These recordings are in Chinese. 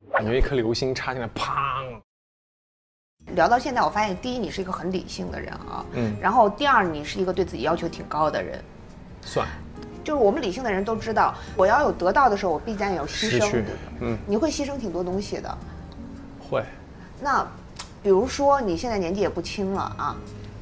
感觉一颗流星插进来，砰！ 聊到现在，我发现第一，你是一个很理性的人啊，然后第二，你是一个对自己要求挺高的人。 算。 就是我们理性的人都知道，我要有得到的时候，我必然有牺牲。你会牺牲挺多东西的。 会。 那，比如说你现在年纪也不轻了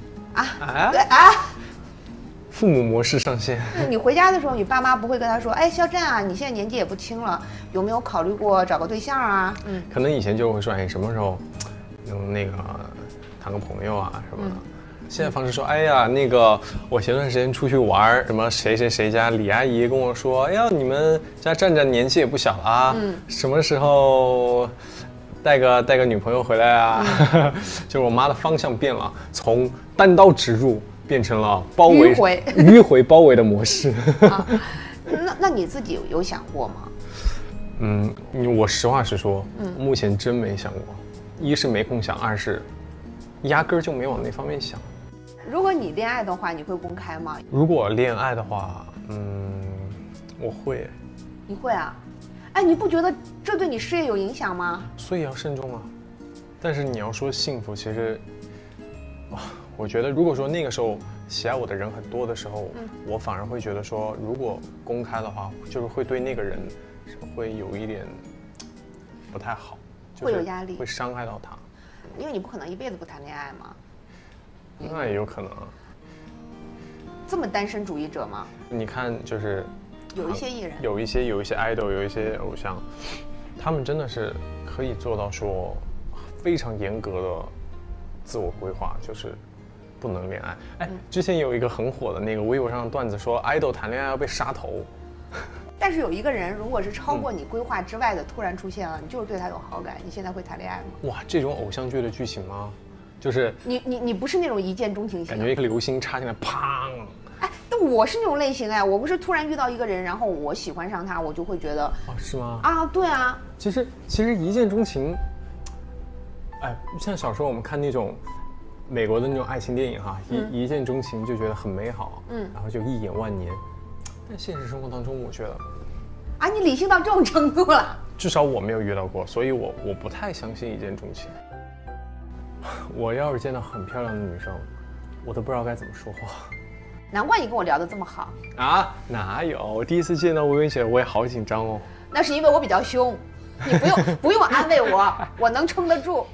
父母模式上线。 你回家的时候，你爸妈不会跟他说：“哎，肖战啊，你现在年纪也不轻了，有没有考虑过找个对象啊？” 可能以前就会说：“哎，什么时候能那个谈个朋友啊什么的。”现在方式说：“哎呀，那个我前段时间出去玩，什么谁谁谁家李阿姨跟我说，哎呀，你们家战战年纪也不小了啊，什么时候带个女朋友回来啊？”就是我妈的方向变了，从单刀直入。变成了包围迂回包围的模式。 那你自己有想过吗？ 我实话实说，目前真没想过。一是没空想，二是压根儿就没往那方面想。 如果你恋爱的话，你会公开吗？ 如果恋爱的话，我会。 你会啊？哎，你不觉得这对你事业有影响吗？ 所以要慎重啊。但是你要说幸福，其实，我觉得，如果说那个时候喜爱我的人很多的时候，我反而会觉得说，如果公开的话，就是会对那个人会有一点不太好， 会有压力， 会伤害到他。 因为你不可能一辈子不谈恋爱嘛。 那也有可能。 这么单身主义者吗？ 你看，就是有一些艺人， 有一些 idol， 有一些偶像，他们真的是可以做到说非常严格的自我规划，就是不能恋爱。哎，之前有一个很火的那个微博上的段子说，idol 谈恋爱要被杀头。 但是有一个人，如果是超过你规划之外的突然出现了，你就是对他有好感，你现在会谈恋爱吗？ 哇，这种偶像剧的剧情吗？就是你不是那种一见钟情型， 感觉一颗流星插进来，砰！ 哎，但我是那种类型哎，我不是突然遇到一个人，然后我喜欢上他，我就会觉得是吗？ 对啊。 其实一见钟情，哎，像小时候我们看那种美国的那种爱情电影哈，一见钟情就觉得很美好，然后就一眼万年。但现实生活当中，我觉得你理性到这种程度了？ 至少我没有遇到过，所以我不太相信一见钟情。我要是见到很漂亮的女生，我都不知道该怎么说话。 难怪你跟我聊得这么好啊！哪有？我第一次见到薇薇姐，我也好紧张哦。 那是因为我比较凶，你不用安慰我，我能撑得住。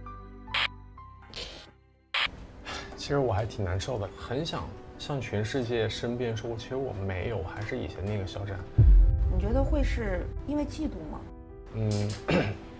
其实我还挺难受的，很想向全世界申辩说，其实我没有，还是以前那个肖战。 你觉得会是因为嫉妒吗？